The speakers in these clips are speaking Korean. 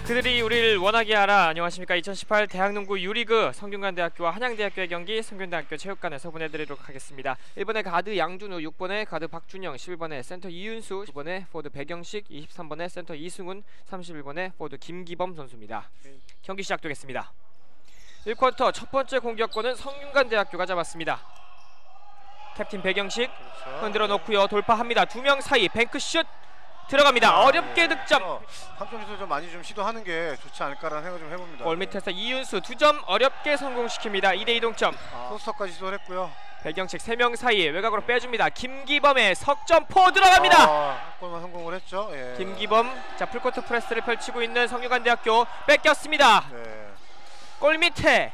그들이 우리를 원하게 하라. 안녕하십니까. 2018 대학농구 유리그 성균관대학교와 한양대학교의 경기 성균대학교 체육관에서 보내드리도록 하겠습니다. 1번에 가드 양준우, 6번에 가드 박준영, 11번에 센터 이윤수, 9번에 포드 백영식, 23번에 센터 이승훈, 31번에 포드 김기범 선수입니다. 경기 시작되겠습니다. 1쿼터 첫 번째 공격권은 성균관대학교가 잡았습니다. 캡틴 백영식 흔들어 놓고요. 돌파합니다. 두 명 사이 뱅크슛 들어갑니다. 어렵게 득점. 한점슛을 좀 많이 좀 시도하는 게 좋지 않을까라는 생각 좀 해봅니다. 골 밑에서 이윤수 2점 어렵게 성공시킵니다. 2대2 동점. 포스터까지 시도를 했고요. 백영식 3명 사이 외곽으로 빼줍니다. 김기범의 석점포 들어갑니다. 골만 성공을 했죠. 예. 김기범, 자 풀코트 프레스를 펼치고 있는 성균관대학교 뺏겼습니다. 네. 골 밑에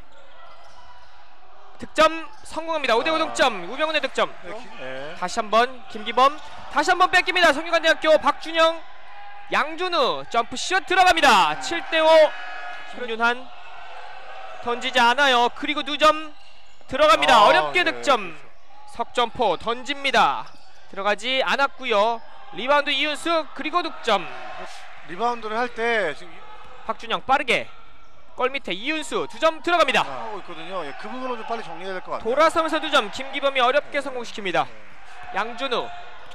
득점 성공합니다. 5대5 동점. 우병훈의 득점. 네. 다시 한번 김기범, 다시 한번 뺏깁니다. 성균관대학교 박준영, 양준우 점프슛 들어갑니다. 7대5. 김윤환 던지지 않아요. 그리고 2점 들어갑니다. 어렵게 득점. 석점포 던집니다. 들어가지 않았고요. 리바운드 이윤수, 그리고 득점. 리바운드를 할 때 지금 박준영 빠르게 골 밑에 이윤수 2점 들어갑니다. 하고 있거든요. 예, 그 부분은 좀 빨리 정리해야 될 것 같아요. 돌아서면서 2점. 김기범이 어렵게 성공시킵니다. 양준우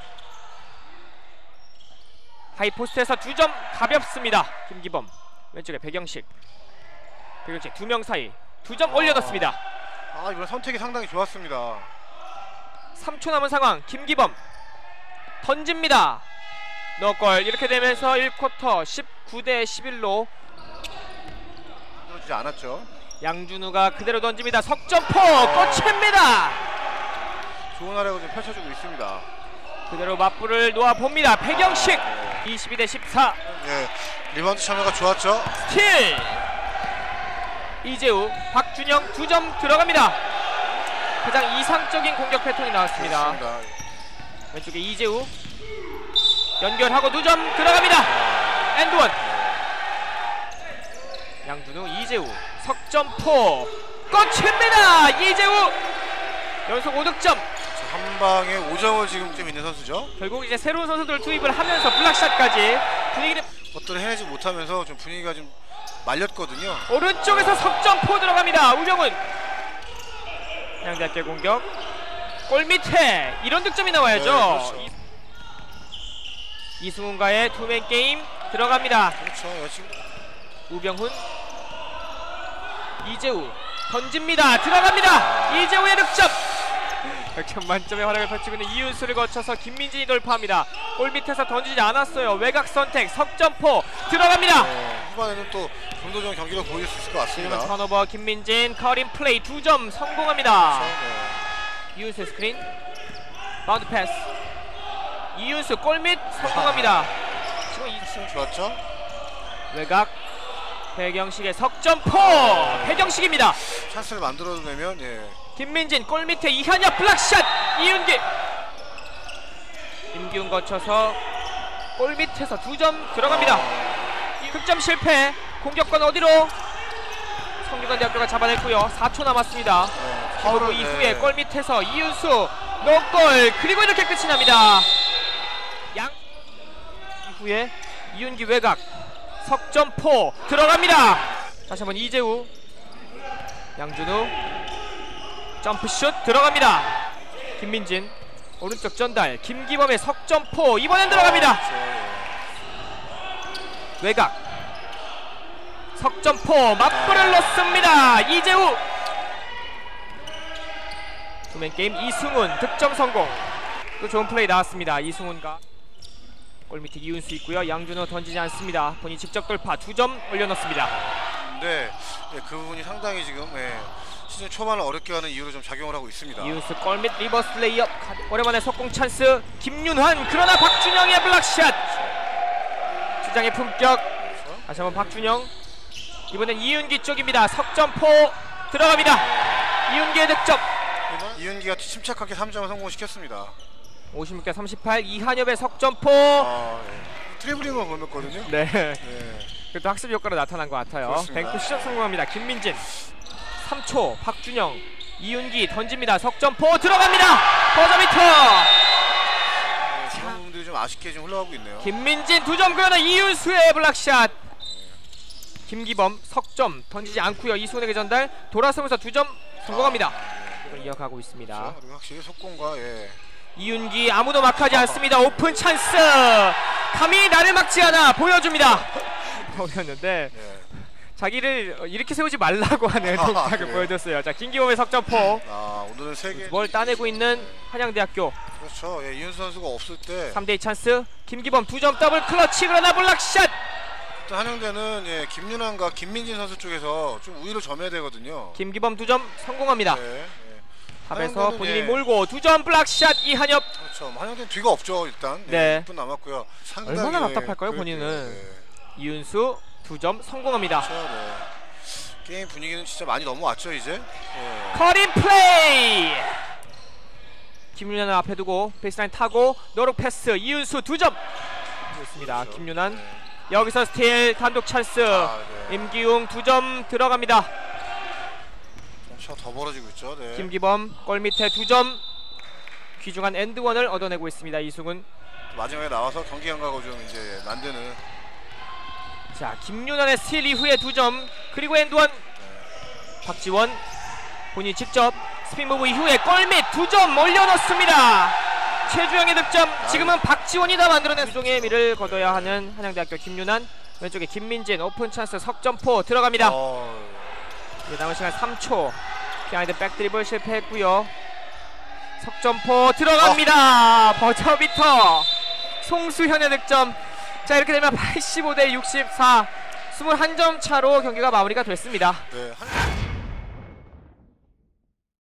하이포스트에서 2점 가볍습니다. 김기범 왼쪽에 백영식 2명 사이 2점 올려놨습니다. 이번 선택이 상당히 좋았습니다. 3초 남은 상황. 김기범 던집니다. 너골. 이렇게 되면서 1쿼터 19대 11로 들어지지 않았죠. 양준우가 그대로 던집니다. 석점포 꽂힙니다. 좋은 활약을 좀 펼쳐주고 있습니다. 그대로 맞불을 놓아봅니다. 백영식 22대 14. 예, 리바운드 참여가 좋았죠. 스틸. 이재우, 박준영 2점 들어갑니다. 가장 이상적인 공격 패턴이 나왔습니다. 좋습니다. 왼쪽에 이재우 연결하고 2점 들어갑니다. 엔드원. 양준우, 이재우 석점포 꽂힙니다. 이재우 연속 5득점. 한 방에 5점을 지금 좀 있는 선수죠. 결국 이제 새로운 선수들 투입을 하면서 블락샷까지 분위기를 어떤 해내지 못하면서 좀 분위기가 좀 말렸거든요. 오른쪽에서 석점포 들어갑니다. 우병훈. 한양대학교 공격. 골 밑에 이런 득점이 나와야죠. 네, 그렇죠. 이승훈과의 투맨 게임 들어갑니다. 그렇죠. 지금 우병훈, 이재우 던집니다. 들어갑니다. 이재우의 득점. 100점 만점의 활약을 펼치고 있는 이윤수를 거쳐서 김민진이 돌파합니다. 골 밑에서 던지지 않았어요. 외곽 선택 석점포 들어갑니다. 후반에는 또 좀 더 좋은 경기를 보여줄 수 있을 것 같습니다. 지금은 턴오버 김민진 커링 플레이 2점 성공합니다. 그렇죠. 이윤수 스크린 바운드 패스. 이윤수 골밑 성공합니다. 지금 패스는 좋았죠. 외곽 백영식의 석점포. 백영식입니다. 찬스를 만들어내면 김민진 골 밑에 이한엽 블락샷. 이윤기 임기훈 거쳐서 골 밑에서 2점 들어갑니다. 득점 실패. 공격권 어디로? 성균관대학교가 잡아냈고요. 4초 남았습니다. 그리고 이후에 골 밑에서 이윤수 노골. 그리고 이렇게 끝이 납니다. 이후에 이윤기 외곽 석점포 들어갑니다. 다시 한번 이재우, 양준우 점프슛 들어갑니다. 김민진 오른쪽 전달. 김기범의 석점포 이번엔 들어갑니다. 외곽 석점포 맞불을 놓습니다. 이재우. 투맨 게임. 이승훈 득점 성공. 또 좋은 플레이 나왔습니다. 이승훈과 골 밑에 이윤수 있고요. 양준호 던지지 않습니다. 본인 직접 돌파 2점 올려놓습니다. 네, 그 부분이 상당히 지금 시즌 초반을 어렵게 하는 이유로 좀 작용을 하고 있습니다. 이윤수 골 밑 리버스 레이업. 오랜만에 속공 찬스. 김윤환. 그러나 박준영의 블락샷. 주장의 품격. 다시 한번 박준영. 이번엔 이윤기 쪽입니다. 석점포 들어갑니다. 이윤기의 득점. 이윤기가 침착하게 3점을 성공시켰습니다. 56대 38. 이한엽의 석점포. 트래블링을 보냈거든요. 네. 그래도 학습 효과로 나타난 것 같아요. 뱅크 시작 성공합니다. 김민진 3초. 박준영, 이윤기 던집니다. 석점포 들어갑니다. 버저비터. 그런 부분들이 좀 아쉽게 좀 흘러가고 있네요. 김민진 2점. 그러나 이윤수의 블락샷. 김기범 석점 던지지 않고요. 이수훈에게 전달 돌아서면서 2점 성공합니다. 이걸 이어가고 있습니다. 그렇죠. 그리고 확실히 속공과 이윤기 아무도 막하지 않습니다. 오픈 찬스. 감히 나를 막지 않아 보여줍니다. 보였는데 예. 자기를 이렇게 세우지 말라고 하는 동작을 그래요? 보여줬어요. 자, 김기범의 석점포. 오늘은 3개 뭘 따내고 있는 한양대학교. 그렇죠. 예, 이윤수 선수가 없을 때 3대2 찬스. 김기범 2점 더블 클러치. 그러나 블락샷. 또 한양대는 김윤환과 김민진 선수 쪽에서 좀 우위를 점해야 되거든요. 김기범 2점 성공합니다. 예. 탑에서 한양대는 본인이 몰고 2점 블락샷. 이한엽. 그렇죠. 한양대는 뒤가 없죠 일단. 네. 6분 남았고요. 상당히, 얼마나 답답할까요, 그럴게요. 본인은. 이윤수 2점 성공합니다. 그렇죠, 네. 게임 분위기는 진짜 많이 넘어왔죠 이제. 예. 커린 플레이. 김윤환을 앞에 두고 베이스라인 타고 노룩 패스. 이윤수 2점. 좋습니다. 그렇죠. 김윤환 네. 여기서 스틸 단독 찬스. 네. 임기웅 2점 들어갑니다. 점차가 더 벌어지고 있죠. 네. 김기범 골 밑에 2점. 귀중한 엔드원을 얻어내고 있습니다. 이승훈. 마지막에 나와서 경기 감각을 좀 이제 만드는. 자, 김윤환의 스틸 이후에 2점. 그리고 엔드원. 박지원 본인이 직접 스핀 무브 이후에 골밑 2점 올려놓습니다. 최주영의 득점. 지금은 박지원이 다 만들어낸 수종의 미를 거둬야 하는 한양대학교 김윤환. 왼쪽에 김민진 오픈 찬스 석점포 들어갑니다. 남은 시간 3초. 비하인드 백드리블 실패했고요. 석점포 들어갑니다. 버저비터 송수현의 득점. 자, 이렇게 되면 85대 64 21점 차로 경기가 마무리가 됐습니다. 네.